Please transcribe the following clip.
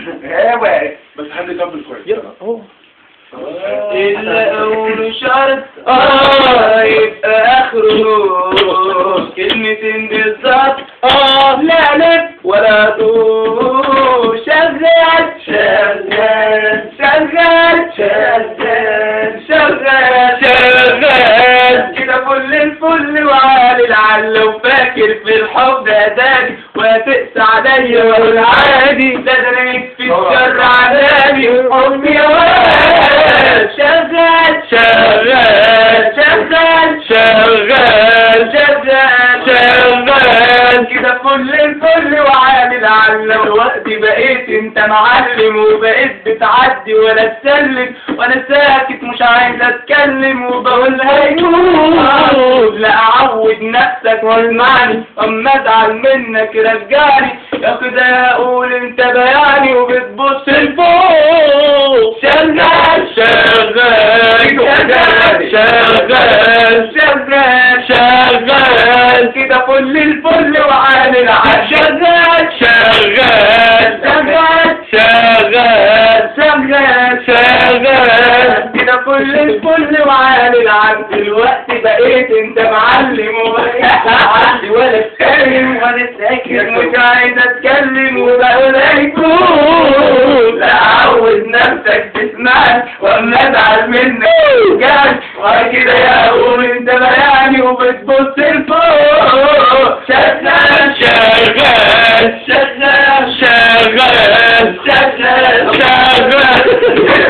واقف بس حد يكمل كويس. يلا اهو. إلا أول شرط يبقى آخره كلمتين بالظبط لا لف ولا طول شغال شغال شغال شغال شغال شغال كده فل الفل وعالي العل وفاكر في الحب أداني وهتقسى عليا والعادي ده أنا يكفي الشر علاني وحبي يا واد شغال شغال شغال شغال شغال شغال كده فل الفل وعالي العل ووقتي بقيت انت معلم وبقيت بتعدي ولا تسلم وانا ساكت مش عايز اتكلم وبقول هيقول لا اعود نفسك واسمعني اما ازعل منك رجعني يا كده اقول انت بياني وبتبص لفوق شغال شغال شغال شغال شغال شغال كده فل الفل وعالي العال شغال شغال شغال شغال شغال شغال كده فل الفل وعالي العال دلوقتي بقيت انت معلم وبقيت عندي ولا تتكلم وانا ساكت مش عايز اتكلم وبقول هيكون لا عود نفسك تسمعني واما ازعل منك جاي وكده يا اقول انت بياني وبتبص لفوق شغال شغال شغال شغال شغال شغال